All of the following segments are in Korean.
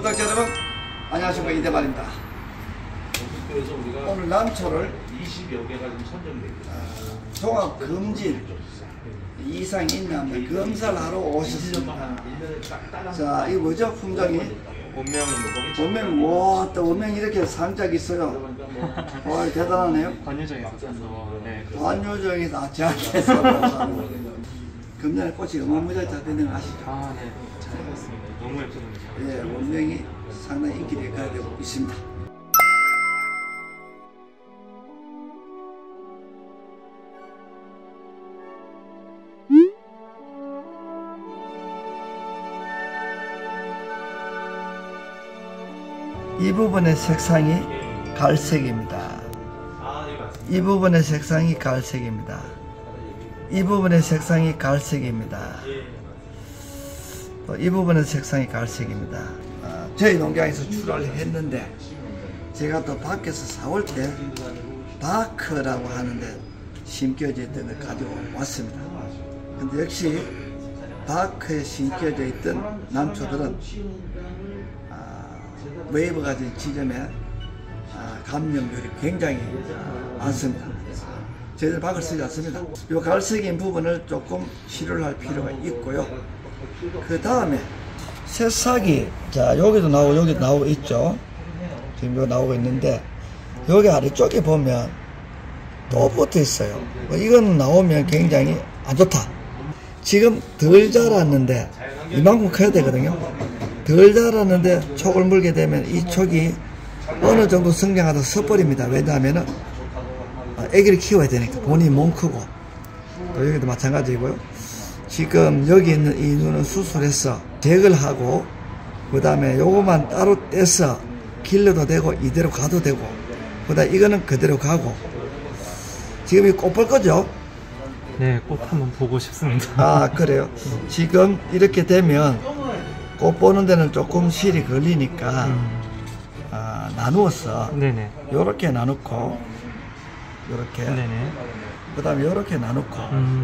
구독자 여러분, 안녕하십니까. 이대만입니다. 오늘 남초를 20여 개가 지금 선정됩니다. 종합 금진 이상 있나 한번 검사를 하러 오셨습니다. 자, 이거 뭐죠? 품종이? 원명이, 와, 또 원명이 이렇게 산짝이 있어요. 와, 대단하네요. 관유정에서 사서, 네. 관유정에서 제약해서 금년에 꽃이 어마무지하게 잘 되는 거 아시죠? 아, 네. 잘 봤습니다. 너무 예쁘던데. 예, 원명이 상당히 인기가 되고 있습니다. 이 부분의 색상이 갈색입니다. 이 부분의 색상이 갈색입니다. 이 부분의 색상이 갈색입니다. 또 이 부분의 색상이 갈색입니다. 저희 농장에서 출하를 했는데 제가 또 밖에서 4월 때 바크라고 하는데 심겨져 있던 걸 가지고 왔습니다. 근데 역시 바크에 심겨져 있던 남초들은 웨이브 가진 지점에 감염률이 굉장히 많습니다. 저희들 박을 쓰지 않습니다. 이 갈색인 부분을 조금 치료를 할 필요가 있고요. 그 다음에 새싹이, 자, 여기도 나오고 여기도 나오고 있죠. 지금 여기 나오고 있는데 여기 아래쪽에 보면 또 붙어 있어요. 이건 나오면 굉장히 안 좋다. 지금 덜 자랐는데 이만큼 커야 되거든요. 덜 자랐는데 촉을 물게 되면 이 촉이 어느 정도 성장하다 서버립니다. 왜냐하면 애기를 키워야 되니까 본인이 몸 크고. 또 여기도 마찬가지고요. 지금 여기 있는 이 눈은 수술해서 제거를 하고 그 다음에 요거만 따로 떼서 길러도 되고 이대로 가도 되고 그 다음에 이거는 그대로 가고. 지금 이 꽃 볼 거죠? 네, 꽃 한번 보고 싶습니다. 아, 그래요? 지금 이렇게 되면 꽃 보는 데는 조금 실이 걸리니까 나누어서 네네. 요렇게 나누고 요렇게 네네. 그 다음에 요렇게 나누고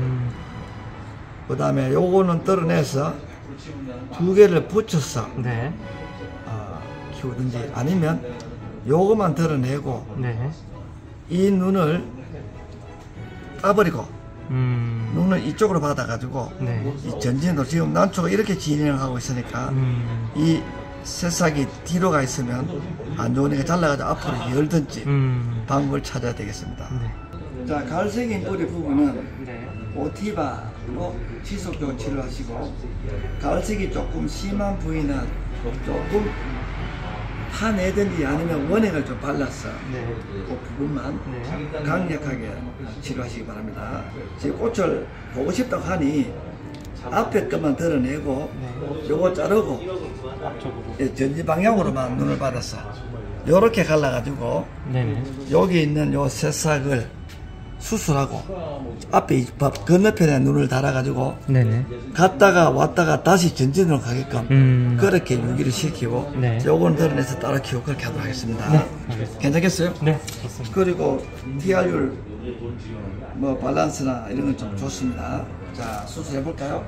그 다음에 요거는 떨어내서 두 개를 붙여서 네. 키우든지 아니면 요거만 드러내고 네. 이 눈을 따버리고 눈을 이쪽으로 받아가지고 네. 이 전진으로 지금 난초가 이렇게 진행을 하고 있으니까 이 새싹이 뒤로 가 있으면 안 좋으니까 잘라가지고 앞으로 열든지 방법을 찾아야 되겠습니다. 네. 자, 갈색인 뿌리 부분은 네. 오티바로 지속적으로 치료하시고 갈색이 조금 심한 부위는 조금 파내든지 아니면 원액을 좀 발라서 네. 그 부분만 네. 강력하게 치료하시기 바랍니다. 지금 꽃을 보고 싶다고 하니 앞에 것만 드러내고 요거 자르고 앞쪽으로. 전지 방향으로만 눈을 받아서 요렇게 갈라가지고 네네. 여기 있는 요 새싹을 수술하고 앞에 건너편에 눈을 달아가지고 네네. 갔다가 왔다가 다시 전진으로 가게끔 그렇게 유기를 시키고 네. 요거는 드러내서 따라 키우고 그렇게 하도록 하겠습니다. 네, 알겠습니다. 괜찮겠어요? 네, 좋습니다. 그리고 TR율 뭐 밸런스나 이런 건 좀 좋습니다. 자, 수술해 볼까요?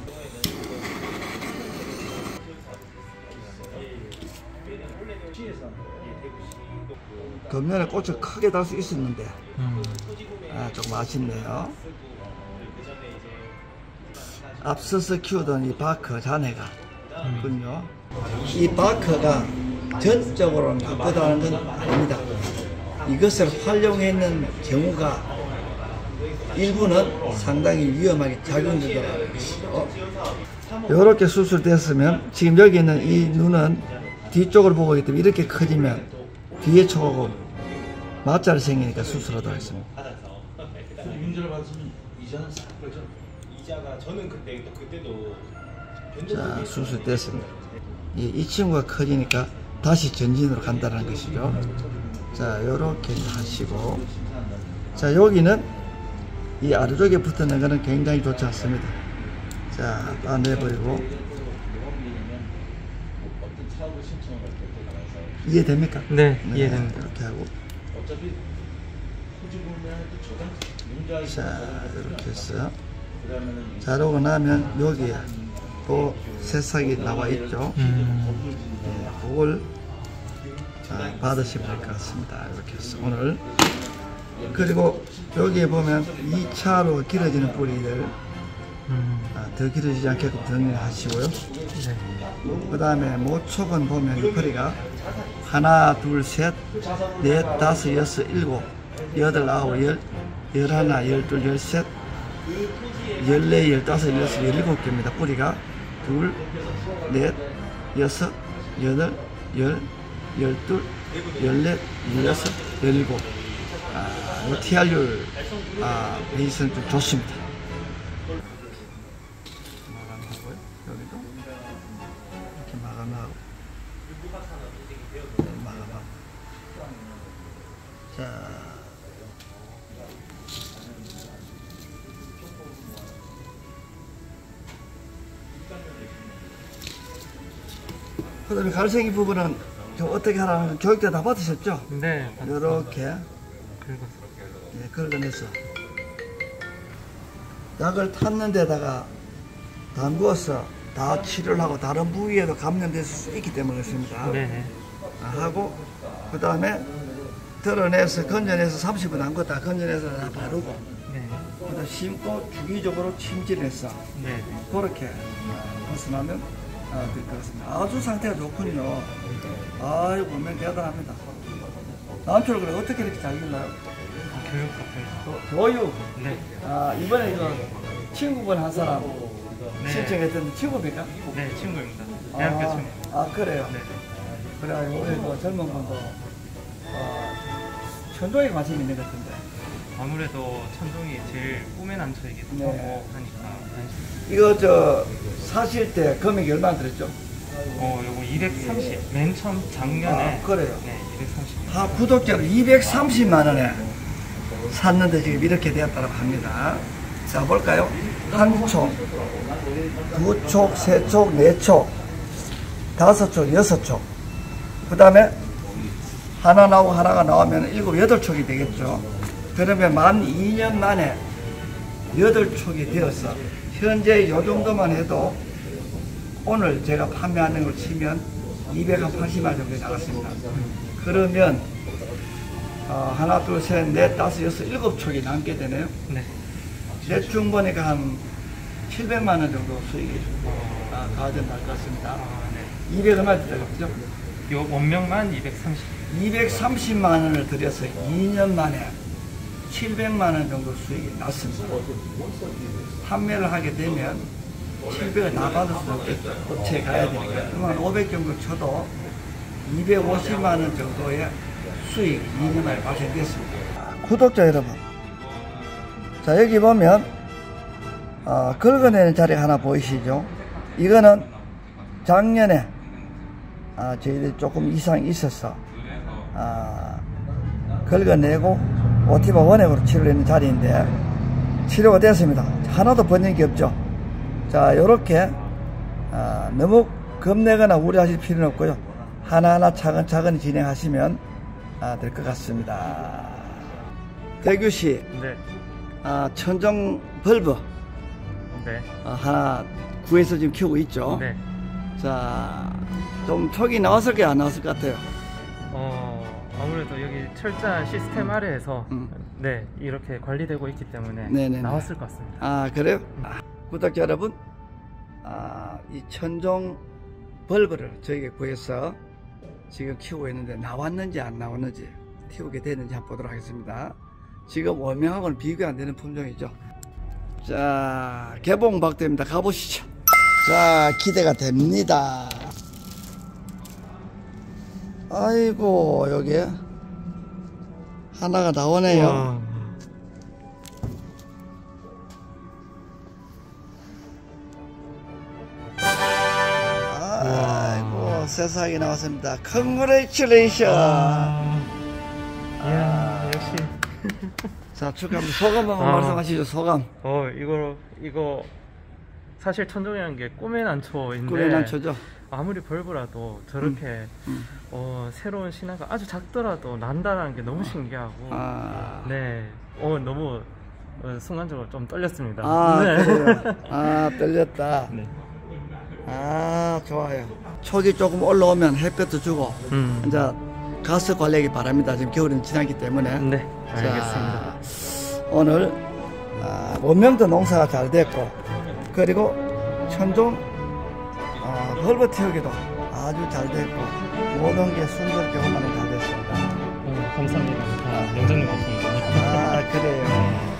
금년에 꽃을 크게 달 수 있었는데 조금 아쉽네요. 앞서서 키우던 이 바크 자네가 군요. 이 바크가 전적으로 나쁘다는 건 아닙니다. 이것을 활용했는 경우가 일부는 상당히 위험하게 작용된다는 것이죠. 이렇게 수술됐으면 지금 여기 있는 이 눈은 뒤쪽을 보고 있기 때문에 이렇게 커지면 뒤에 촉하고 맞자리 생기니까 수술하도록 하겠습니다. 윤전을 받으면 이자는 싹 거죠? 이자가 저는 그때도 자, 수술됐습니다. 이 친구가 커지니까 다시 전진으로 간다는 것이죠. 자, 요렇게 하시고, 자, 여기는 이 아래쪽에 붙는 거는 굉장히 좋지 않습니다. 자, 다 내버리고. 이해됩니까? 네, 이해됩니다. 이렇게 하고. 자, 이렇게 해서. 자, 그러고 나면 여기에 또 새싹이 나와 있죠. 네, 요걸 받으시면 될 것 같습니다. 이렇게 해서 오늘. 그리고 여기에 보면 2차로 길어지는 뿌리들 더 길어지지 않게끔 정리하시고요. 네. 그 다음에 모촉은 보면 이 뿌리가 하나, 둘, 셋, 넷, 다섯, 여섯, 일곱, 여덟, 아홉, 열, 열하나, 열둘, 열셋, 열네, 열다섯, 열여섯, 열일곱 개입니다. 뿌리가 둘, 넷, 여섯, 여덟, 열, 열둘, 열넷, 열여섯, 열일곱. TR율 베이스는 좀 좋습니다. 마감하고요. 여기도 이렇게 마감하고 마감하고. 자, 그다음에 갈색이 부분은 좀 어떻게 하라는 교육 때 다 받으셨죠? 네. 이렇게 긁어서. 네, 긁어내서 약을 탔는 데다가 담궈서 다 치료를 하고 다른 부위에도 감염될 수 있기 때문에 그렇습니다. 네. 하고 그 다음에 드러내서 건져내서 30분 담궜다 건져내서 다 바르고 네. 그다음 심고 주기적으로 침질해서 네. 그렇게 벗어나면 될 것 같습니다. 아주 상태가 좋군요. 아이고 보면 대단합니다. 남편을 그래 어떻게 이렇게 잘 길러요? 교육 같은 교육. 네. 이번에 이거 친구분 한 사람 네. 신청했던데 친구입니까? 네, 친구입니다. 대학교 친구. 그래요? 네. 그래가지고 우리 그 젊은 분도 천종에 관심이 있는 것 같은데. 아무래도 천종이 제일 꿈의 난초이기도 네. 하고 하니까 관심. 이거 사실 때 금액이 얼마 들었죠? 요거 230. 맨 처음 작년에. 그래요? 네, 230. 구독자를 230만 원에 샀는데 지금 이렇게 되었다고 합니다. 자, 볼까요? 한 촉, 두 촉, 세 촉, 네 촉, 다섯 촉, 여섯 촉. 그 다음에 하나 나오고 하나가 나오면 일곱, 여덟 촉이 되겠죠. 그러면 만 2년 만에 여덟 촉이 되어서 현재 요 정도만 해도 오늘 제가 판매하는 걸 치면 280만 정도 나갔습니다. 그러면 하나, 둘, 셋, 넷, 다섯, 여섯, 일곱 촉이 남게 되네요. 네. 대충 보니까 한 700만 원 정도 수익이 가져날 것 같습니다. 네. 200 얼마 들어갔죠? 요 원명만 230. 230만 원을 들여서 2년 만에 700만 원 정도 수익이 났습니다. 판매를 하게 되면 700을 다 받을 수 없겠죠. 업체에 가야 되니까. 그러면 500 정도 쳐도 250만 원 정도의 수익 2년 만에 발생됐습니다. 구독자 여러분, 자 여기 보면 긁어내는 자리가 하나 보이시죠? 이거는 작년에 저희들이 조금 이상이 있어서 긁어내고 오티바 원액으로 치료를 했는 자리인데 치료가 됐습니다. 하나도 번진 게 없죠. 자, 요렇게 너무 겁내거나 우려하실 필요는 없고요. 하나하나 차근차근 진행하시면 될 것 같습니다. 대규씨, 네. 천정 벌브 네. 하나 구해서 지금 키우고 있죠. 네. 자, 좀 촉이 나왔을 게 안 나왔을 것 같아요. 아무래도 여기 철저한 시스템 아래에서 네, 이렇게 관리되고 있기 때문에 네네네. 나왔을 것 같습니다. 그래요? 구독자 여러분, 이 천종 벌브를 저에게 구해서 지금 키우고 있는데 나왔는지 안 나왔는지 키우게 되는지 한번 보도록 하겠습니다. 지금 원명하고는 비교가 안 되는 품종이죠. 자, 개봉박대입니다. 가보시죠. 자, 기대가 됩니다. 아이고, 여기 하나가 나오네요. 와. 아이고, 세상에 나왔습니다. Congratulations. 이야, 역시. 자, 축하합니다. 소감 한번 말씀하시죠. 소감. 이거 사실 천종이라는 게 꿈의 난초인데 꿈의 난초죠. 아무리 벌브라도 저렇게 새로운 신화가 아주 작더라도 난다라는 게 너무 신기하고 네, 너무 순간적으로 좀 떨렸습니다. 네. 그래요. 떨렸다. 네. 좋아요. 촉이 조금 올라오면 햇볕도 주고 이제 가스 관리하기 바랍니다. 지금 겨울은 지났기 때문에. 네, 알겠습니다. 자, 오늘 원명도 농사가 잘 됐고 그리고 천종 벌브 태우기도 아주 잘 됐고 모든 게 순조롭게 원만히 잘 됐습니다. 감사합니다. 영장님 덕분입니다. 그래요.